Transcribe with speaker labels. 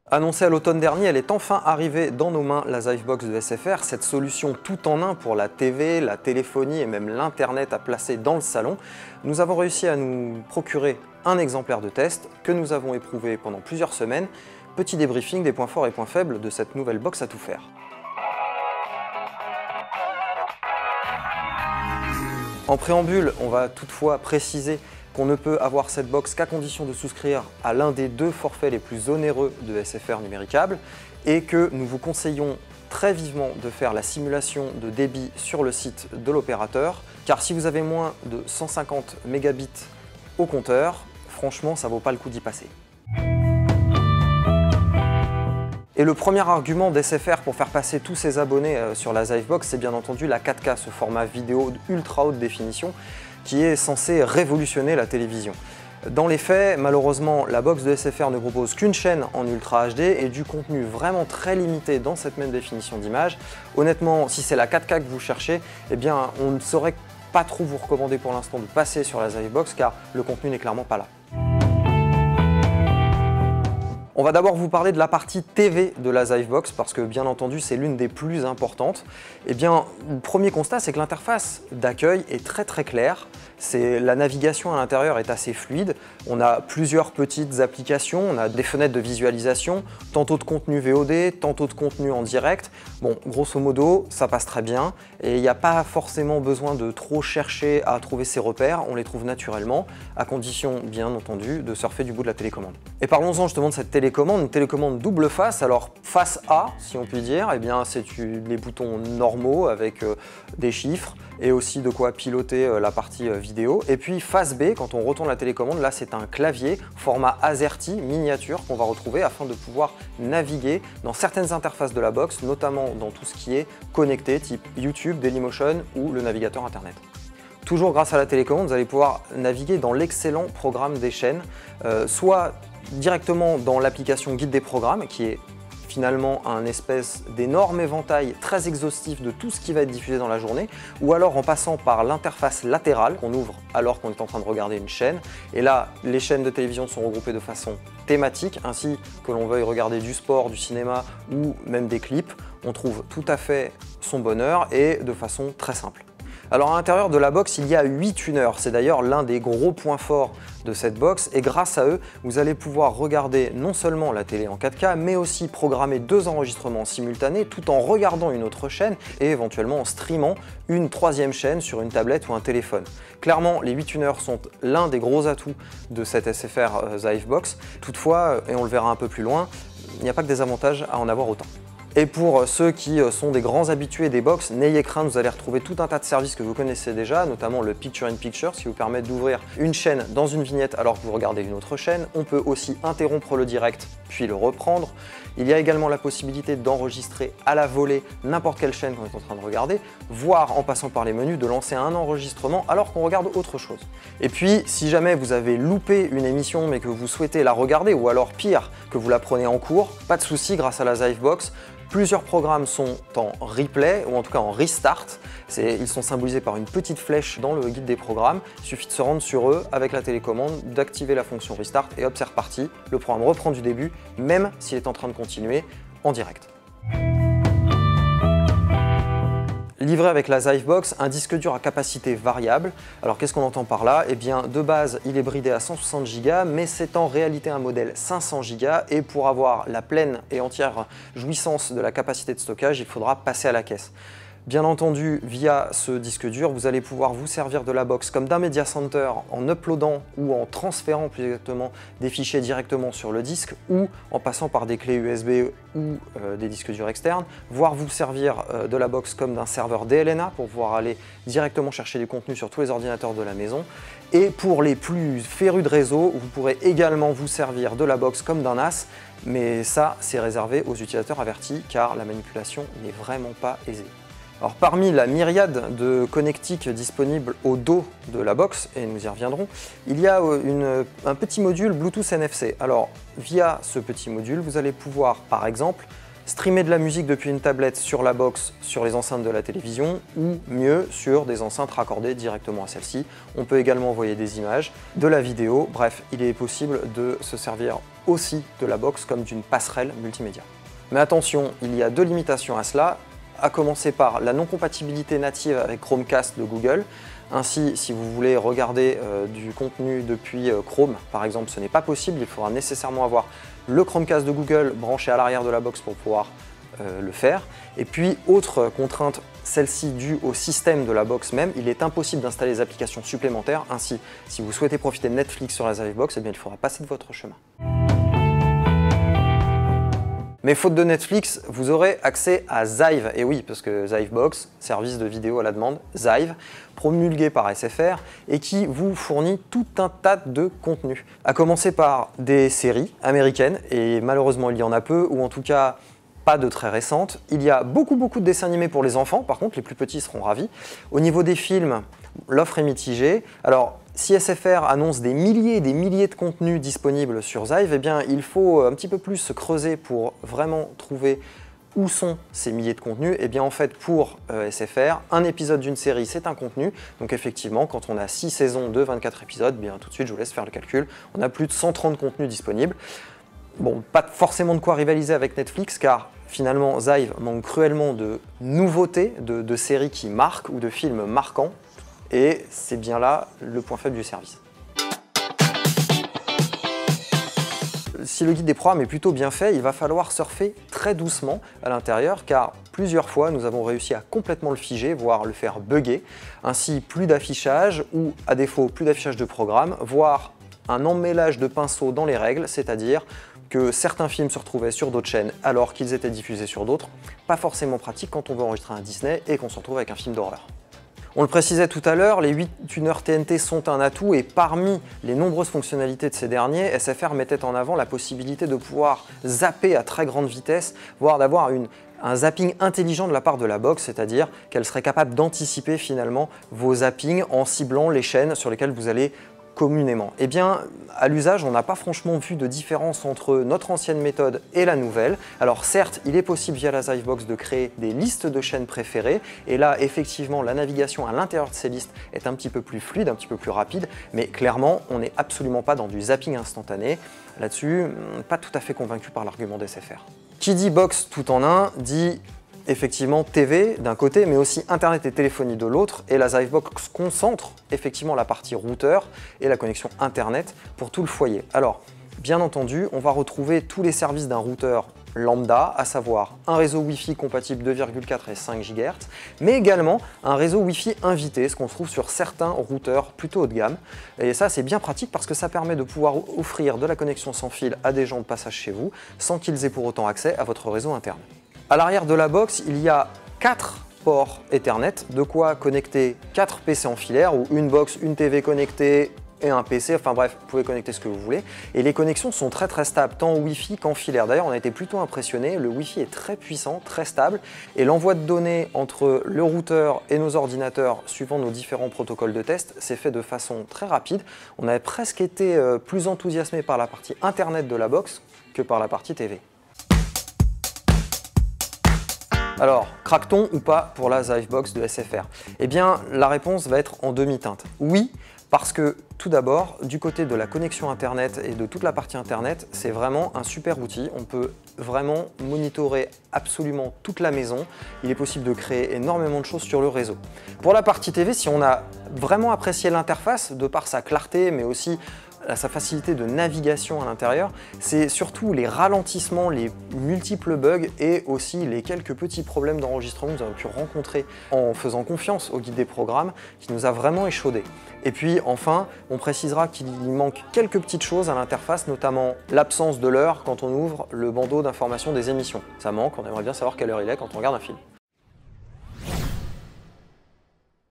Speaker 1: Annoncée à l'automne dernier, elle est enfin arrivée dans nos mains, la Zivebox de SFR, cette solution tout en un pour la TV, la téléphonie et même l'internet à placer dans le salon. Nous avons réussi à nous procurer un exemplaire de test que nous avons éprouvé pendant plusieurs semaines. Petit débriefing des points forts et points faibles de cette nouvelle box à tout faire. En préambule, on va toutefois préciser qu'on ne peut avoir cette box qu'à condition de souscrire à l'un des 2 forfaits les plus onéreux de SFR Numéricable et que nous vous conseillons très vivement de faire la simulation de débit sur le site de l'opérateur, car si vous avez moins de 150 mégabits au compteur, franchement ça vaut pas le coup d'y passer. Et le premier argument d'SFR pour faire passer tous ses abonnés sur la Zivebox, c'est bien entendu la 4K, ce format vidéo ultra haute définition qui est censé révolutionner la télévision. Dans les faits, malheureusement, la box de SFR ne propose qu'une chaîne en Ultra HD et du contenu vraiment très limité dans cette même définition d'image. Honnêtement, si c'est la 4K que vous cherchez, eh bien, on ne saurait pas trop vous recommander pour l'instant de passer sur la Zivebox car le contenu n'est clairement pas là. On va d'abord vous parler de la partie TV de la Zivebox parce que bien entendu c'est l'une des plus importantes. Eh bien, le premier constat c'est que l'interface d'accueil est très claire. La navigation à l'intérieur est assez fluide. On a plusieurs petites applications, on a des fenêtres de visualisation, tantôt de contenu VOD, tantôt de contenu en direct. Bon, grosso modo, ça passe très bien et il n'y a pas forcément besoin de trop chercher à trouver ses repères, on les trouve naturellement, à condition bien entendu de surfer du bout de la télécommande. Et parlons-en justement de cette télécommande, une télécommande double face. Alors face A, si on peut dire, eh bien c'est les boutons normaux avec des chiffres et aussi de quoi piloter la partie vidéo. Et puis face B, quand on retourne la télécommande, là c'est un clavier format AZERTY miniature qu'on va retrouver afin de pouvoir naviguer dans certaines interfaces de la box, notamment dans tout ce qui est connecté, type YouTube, Dailymotion ou le navigateur internet. Toujours grâce à la télécommande, vous allez pouvoir naviguer dans l'excellent programme des chaînes, soit directement dans l'application guide des programmes qui est finalement un espèce d'énorme éventail très exhaustif de tout ce qui va être diffusé dans la journée, ou alors en passant par l'interface latérale qu'on ouvre alors qu'on est en train de regarder une chaîne. Et là, les chaînes de télévision sont regroupées de façon thématique, ainsi que l'on veuille regarder du sport, du cinéma ou même des clips, on trouve tout à fait son bonheur et de façon très simple. Alors à l'intérieur de la box, il y a 8 tuners, c'est d'ailleurs l'un des gros points forts de cette box et grâce à eux, vous allez pouvoir regarder non seulement la télé en 4K, mais aussi programmer 2 enregistrements simultanés tout en regardant une autre chaîne et éventuellement en streamant une 3e chaîne sur une tablette ou un téléphone. Clairement, les 8 tuners sont l'un des gros atouts de cette SFR Zivebox. Toutefois, et on le verra un peu plus loin, il n'y a pas que des avantages à en avoir autant. Et pour ceux qui sont des grands habitués des box, n'ayez crainte, vous allez retrouver tout un tas de services que vous connaissez déjà, notamment le Picture in Picture, qui vous permet d'ouvrir une chaîne dans une vignette alors que vous regardez une autre chaîne. On peut aussi interrompre le direct puis le reprendre. Il y a également la possibilité d'enregistrer à la volée n'importe quelle chaîne qu'on est en train de regarder, voire en passant par les menus de lancer un enregistrement alors qu'on regarde autre chose. Et puis, si jamais vous avez loupé une émission mais que vous souhaitez la regarder, ou alors pire, que vous la prenez en cours, pas de souci, grâce à la Zivebox. Plusieurs programmes sont en replay ou en tout cas en restart. Ils sont symbolisés par une petite flèche dans le guide des programmes. Il suffit de se rendre sur eux avec la télécommande, d'activer la fonction restart et hop, c'est reparti. Le programme reprend du début, même s'il est en train de continuer en direct. Livré avec la Zivebox, un disque dur à capacité variable. Alors qu'est-ce qu'on entend par là? Eh bien de base il est bridé à 160 Go, mais c'est en réalité un modèle 500 Go et pour avoir la pleine et entière jouissance de la capacité de stockage, il faudra passer à la caisse. Bien entendu, via ce disque dur, vous allez pouvoir vous servir de la box comme d'un media center en uploadant ou en transférant plus exactement des fichiers directement sur le disque ou en passant par des clés USB ou des disques durs externes, voire vous servir de la box comme d'un serveur DLNA pour pouvoir aller directement chercher du contenu sur tous les ordinateurs de la maison. Et pour les plus férus de réseau, vous pourrez également vous servir de la box comme d'un NAS, mais ça c'est réservé aux utilisateurs avertis car la manipulation n'est vraiment pas aisée. Alors parmi la myriade de connectiques disponibles au dos de la box, et nous y reviendrons, il y a un petit module Bluetooth NFC. Alors via ce petit module, vous allez pouvoir par exemple streamer de la musique depuis une tablette sur la box, sur les enceintes de la télévision, ou mieux, sur des enceintes raccordées directement à celle-ci. On peut également envoyer des images, de la vidéo, bref, il est possible de se servir aussi de la box comme d'une passerelle multimédia. Mais attention, il y a 2 limitations à cela, à commencer par la non-compatibilité native avec Chromecast de Google. Ainsi, si vous voulez regarder du contenu depuis Chrome, par exemple, ce n'est pas possible. Il faudra nécessairement avoir le Chromecast de Google branché à l'arrière de la box pour pouvoir le faire. Et puis, autre contrainte, celle-ci due au système de la box même, il est impossible d'installer des applications supplémentaires. Ainsi, si vous souhaitez profiter de Netflix sur la Zivebox, eh bien, il faudra passer de votre chemin. Mais faute de Netflix, vous aurez accès à Zive, et oui, parce que Zivebox, service de vidéo à la demande, Zive, promulgué par SFR et qui vous fournit tout un tas de contenus. À commencer par des séries américaines, et malheureusement il y en a peu, ou en tout cas pas de très récentes. Il y a beaucoup de dessins animés pour les enfants, par contre les plus petits seront ravis. Au niveau des films, l'offre est mitigée. Alors, si SFR annonce des milliers et des milliers de contenus disponibles sur Zive, eh bien, il faut un petit peu plus se creuser pour vraiment trouver où sont ces milliers de contenus. Et bien en fait, pour SFR, un épisode d'une série, c'est un contenu. Donc effectivement, quand on a 6 saisons de 24 épisodes, bien tout de suite, je vous laisse faire le calcul. On a plus de 130 contenus disponibles. Bon, pas forcément de quoi rivaliser avec Netflix, car finalement, Zive manque cruellement de nouveautés, de séries qui marquent ou de films marquants. Et c'est bien là le point faible du service. Si le guide des programmes est plutôt bien fait, il va falloir surfer très doucement à l'intérieur, car plusieurs fois nous avons réussi à complètement le figer, voire le faire bugger. Ainsi, plus d'affichage ou à défaut plus d'affichage de programme, voire un emmêlage de pinceaux dans les règles, c'est-à-dire que certains films se retrouvaient sur d'autres chaînes alors qu'ils étaient diffusés sur d'autres. Pas forcément pratique quand on veut enregistrer un Disney et qu'on se retrouve avec un film d'horreur. On le précisait tout à l'heure, les 8 tuners TNT sont un atout et parmi les nombreuses fonctionnalités de ces derniers, SFR mettait en avant la possibilité de pouvoir zapper à très grande vitesse, voire d'avoir un zapping intelligent de la part de la box, c'est-à-dire qu'elle serait capable d'anticiper finalement vos zappings en ciblant les chaînes sur lesquelles vous allez communément. Eh bien, à l'usage, on n'a pas franchement vu de différence entre notre ancienne méthode et la nouvelle. Alors certes, il est possible via la Zivebox de créer des listes de chaînes préférées, et là, effectivement, la navigation à l'intérieur de ces listes est un petit peu plus fluide, un petit peu plus rapide, mais clairement, on n'est absolument pas dans du zapping instantané. Là-dessus, pas tout à fait convaincu par l'argument d'SFR. Qui dit box tout en un, dit effectivement TV d'un côté, mais aussi Internet et téléphonie de l'autre, et la Zivebox concentre effectivement la partie routeur et la connexion Internet pour tout le foyer. Alors, bien entendu, on va retrouver tous les services d'un routeur lambda, à savoir un réseau Wi-Fi compatible 2,4 et 5 GHz, mais également un réseau Wi-Fi invité, ce qu'on trouve sur certains routeurs plutôt haut de gamme. Et ça, c'est bien pratique parce que ça permet de pouvoir offrir de la connexion sans fil à des gens de passage chez vous, sans qu'ils aient pour autant accès à votre réseau interne. À l'arrière de la box, il y a 4 ports Ethernet, de quoi connecter 4 PC en filaire, ou une box, une TV connectée et un PC, enfin bref, vous pouvez connecter ce que vous voulez. Et les connexions sont très stables, tant au Wi-Fi qu'en filaire. D'ailleurs, on a été plutôt impressionnés, le Wi-Fi est très puissant, très stable, et l'envoi de données entre le routeur et nos ordinateurs, suivant nos différents protocoles de test, s'est fait de façon très rapide. On avait presque été plus enthousiasmé par la partie Internet de la box que par la partie TV. Alors, craque-t-on ou pas pour la Zivebox de SFR? Eh bien, la réponse va être en demi-teinte. Oui, parce que tout d'abord, du côté de la connexion Internet et de toute la partie Internet, c'est vraiment un super outil. On peut vraiment monitorer absolument toute la maison. Il est possible de créer énormément de choses sur le réseau. Pour la partie TV, si on a vraiment apprécié l'interface, de par sa clarté, mais aussi sa facilité de navigation à l'intérieur, c'est surtout les ralentissements, les multiples bugs et aussi les quelques petits problèmes d'enregistrement que nous avons pu rencontrer en faisant confiance au guide des programmes qui nous a vraiment échaudé. Et puis enfin, on précisera qu'il manque quelques petites choses à l'interface, notamment l'absence de l'heure quand on ouvre le bandeau d'information des émissions. Ça manque, on aimerait bien savoir quelle heure il est quand on regarde un film.